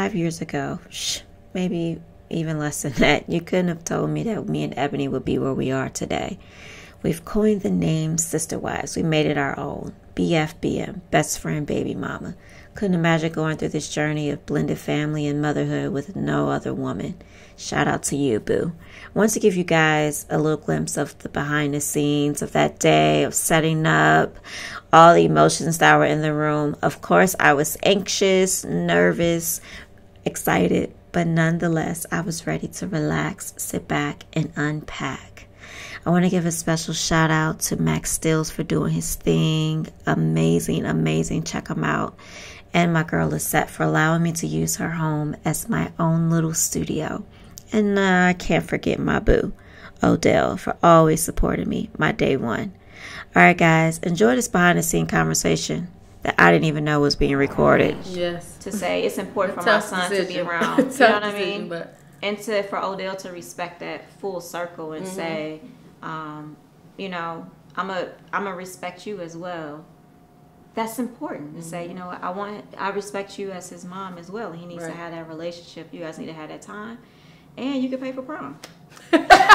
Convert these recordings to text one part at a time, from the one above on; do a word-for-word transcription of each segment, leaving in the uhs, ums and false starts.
five years ago, shh, maybe even less than that, you couldn't have told me that me and Ebony would be where we are today. We've coined the name Sister Wives. We made it our own. B F B M, best friend, baby mama. Couldn't imagine going through this journey of blended family and motherhood with no other woman. Shout out to you, boo. I want to give you guys a little glimpse of the behind the scenes of that day of setting up, all the emotions that were in the room. Of course, I was anxious, nervous, excited, but nonetheless, I was ready to relax, sit back, and unpack. I want to give a special shout out to MakStills for doing his thing. Amazing, amazing. Check him out. And my girl Lisette for allowing me to use her home as my own little studio. And uh, I can't forget my boo, Odell, for always supporting me, my day one. All right, guys, enjoy this behind-the-scenes conversation that I didn't even know was being recorded. Yes. To say it's important for my son decision. to be around. You know what I mean? But... And to for Odell to respect that full circle and mm-hmm. say, um, you know, I'm a I'm a respect you as well. That's important to mm-hmm. say, you know, I want I respect you as his mom as well. He needs right. to have that relationship. You guys need to have that time, and you can pay for prom. So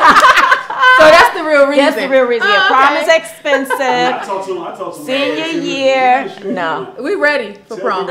that's the real reason. That's the real reason. Oh, yeah, prom okay. is expensive. I talked to him. I talked to him. Senior year, no. We ready for prom.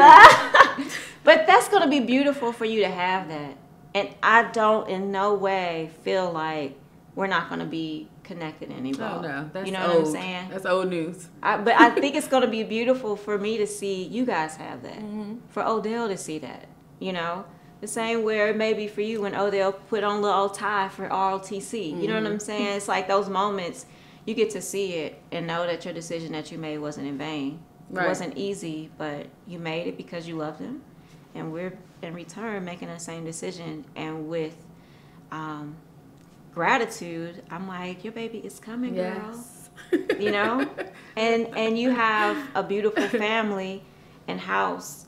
But that's gonna be beautiful for you to have that, and I don't in no way feel like we're not gonna be connected anymore. Oh no, that's you know old. what I'm saying? That's old news. I, but I think it's gonna be beautiful for me to see you guys have that, mm-hmm. for Odell to see that. You know, the same where it may be for you when Odell put on a little tie for R O T C. Mm-hmm. You know what I'm saying? It's like those moments you get to see it and know that your decision that you made wasn't in vain. Right. It wasn't easy, but you made it because you loved him, and we're in return making the same decision. And with um, gratitude, I'm like, your baby is coming, yes. girl. You know, and and you have a beautiful family and house,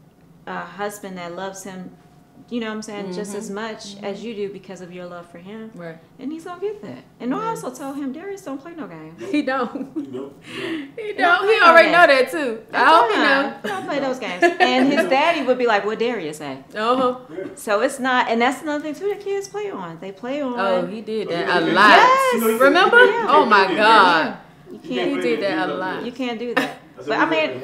a husband that loves him, you know what I'm saying, mm-hmm. just as much mm-hmm. as you do because of your love for him. Right. And he's gonna get that. And yes. I also told him Darius don't play no games. He don't. He don't. He don't. He already know that too. I hope he know. He don't play those games. And his daddy would be like, "What Darius say?" Uh-huh. So it's not, and that's another thing too that kids play on. They play on. Oh, he did that a lot. Yes. Remember? Yeah. Oh my God. You can't. He did that a lot. You can't do that. But I mean,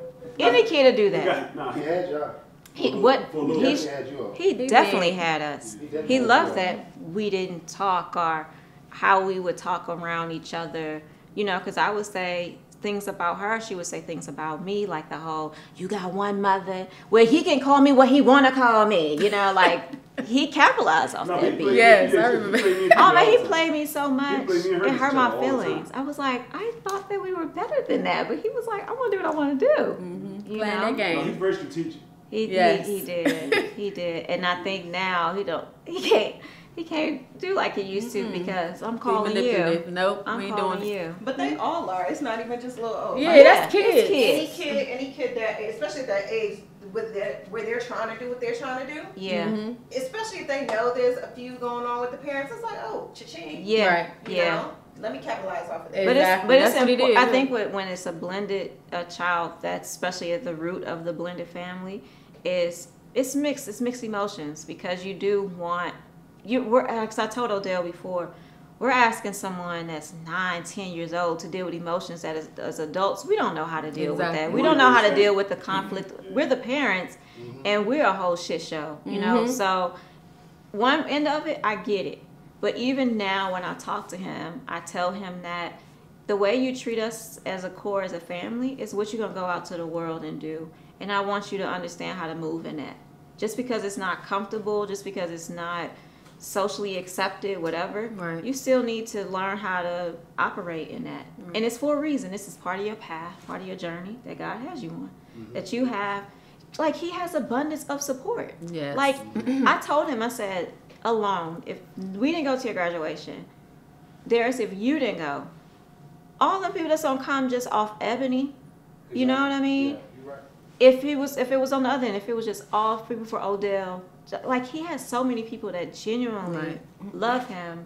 any kid to do that. Nah, he had y'all. He what he he definitely had us. He loved that we didn't talk or how we would talk around each other. You know, because I would say things about her, she would say things about me, like the whole "you got one mother," where he can call me what he want to call me. You know, like he capitalized off no, that beat. Yes, I remember. Oh man, he played me so much. It hurt my feelings. I was like, I thought that we were better than that, but he was like, I want to do what I want to do. Mm-hmm. You Playing know? that game. No, he's very strategic. He, yes. he he did he did, and I think now he don't he can't he can't do like he used to mm-hmm. because I'm calling you. Nope, I'm we ain't calling doing you. It. But they all are. It's not even just little old. Yeah, like, that's kids. Any kid, any kid that, especially at that age, with that where they're trying to do what they're trying to do. Yeah. Mm-hmm. Especially if they know there's a few going on with the parents, it's like, oh, cha-ching. Yeah. Right. You yeah. know? Let me capitalize off of that. But exactly. it's but that's it's what it is. I think when it's a blended a child, that's especially at the root of the blended family, is it's mixed. It's mixed emotions because you do want you. We're because I told Odell before, we're asking someone that's nine, ten years old to deal with emotions that as, as adults we don't know how to deal exactly. with that. We don't know how to deal with the conflict. Mm-hmm. We're the parents, mm-hmm. and we're a whole shit show. You mm-hmm. know, so one end of it, I get it. But even now, when I talk to him, I tell him that the way you treat us as a core, as a family, is what you're going to go out to the world and do. And I want you to understand how to move in that. Just because it's not comfortable, just because it's not socially accepted, whatever, right. you still need to learn how to operate in that. Right. And it's for a reason. This is part of your path, part of your journey that God has you on. Mm-hmm. That you have, like, he has abundance of support. Yes. Like, I told him, I said, alone, if we didn't go to your graduation, Darius, if you didn't go, all the people that's gonna come just off Ebony, exactly. you know what I mean? Yeah, you're right. If it was, if it was on the other end, if it was just all people for Odell, like he has so many people that genuinely right. love him,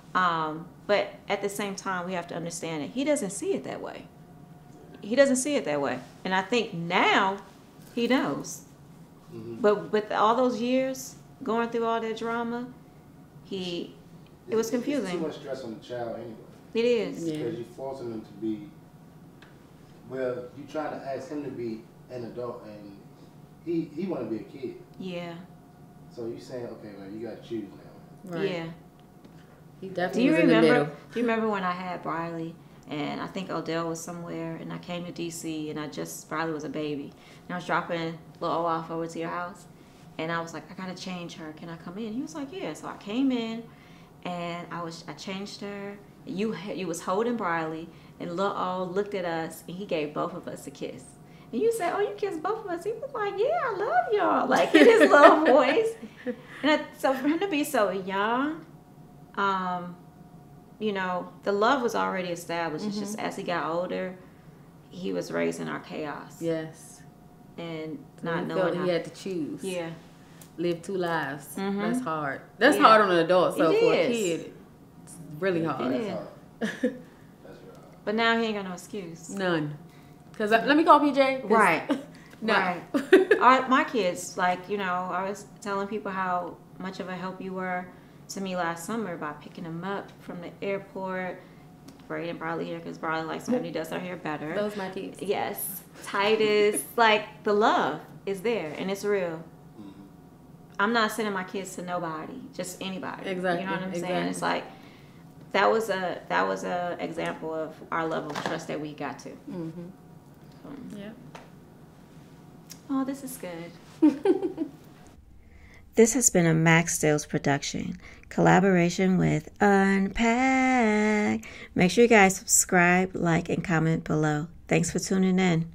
um, but at the same time, we have to understand that he doesn't see it that way. He doesn't see it that way, and I think now he knows. Mhm. But with all those years going through all that drama, he it was It's- It's confusing. too much stress on the child anyway. It is. Yeah. Because you're forcing them to be, well, you trying to ask him to be an adult, and he he want to be a kid. Yeah. So you saying, okay, well, you got to choose now. Right. Yeah. He Do definitely you was in the remember? middle. Do you remember when I had Briley, and I think Odell was somewhere, and I came to D C, and I just Briley was a baby, and I was dropping little O off over to your house, and I was like, I gotta change her. Can I come in? He was like, yeah. So I came in, and I was I changed her. You you was holding Briley, and little O looked at us, and he gave both of us a kiss. And you said, oh, you kissed both of us. He was like, yeah, I love y'all, like in his little voice. And I, so for him to be so young, um, you know, the love was already established. It's just as he got older, he was raised in our chaos. Yes. And So not he knowing felt how. he had to choose. Yeah. Live two lives. Mhm. That's hard. That's Yeah. hard on an adult. So It for a is. kid, it's really hard. It is. That's hard. That's real hard. But now he ain't got no excuse. None. Cause I, let me call P J. 'cause- Right. No. Right. Our, my kids, like, you know, I was telling people how much of a help you were to me last summer by picking them up from the airport, braiding Briley here because Briley likes when he does her hair better. Those my kids. Yes. Titus. Like, the love is there and it's real. Mhm. I'm not sending my kids to nobody, just anybody. Exactly, You know what I'm saying? exactly. It's like that was a that was a example of our level of trust that we got to. Mm-hmm. So, Yeah. oh, this is good. This has been a MakStills production, collaboration with Unpacked. Make sure you guys subscribe, like, and comment below. Thanks for tuning in.